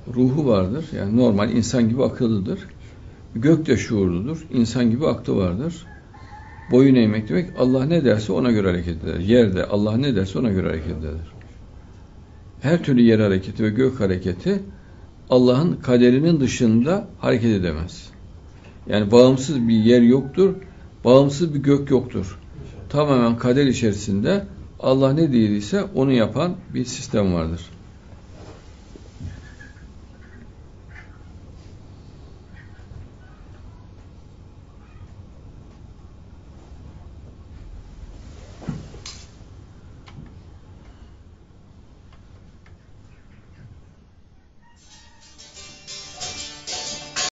ruhu vardır. Yani normal insan gibi akıllıdır. Gök de şuurludur. İnsan gibi aklı vardır. Boyun eğmek demek Allah ne derse ona göre hareket eder. Yerde Allah ne derse ona göre hareket eder. Her türlü yer hareketi ve gök hareketi Allah'ın kaderinin dışında hareket edemez. Yani bağımsız bir yer yoktur, bağımsız bir gök yoktur. Tamamen kader içerisinde Allah ne dediyse onu yapan bir sistem vardır.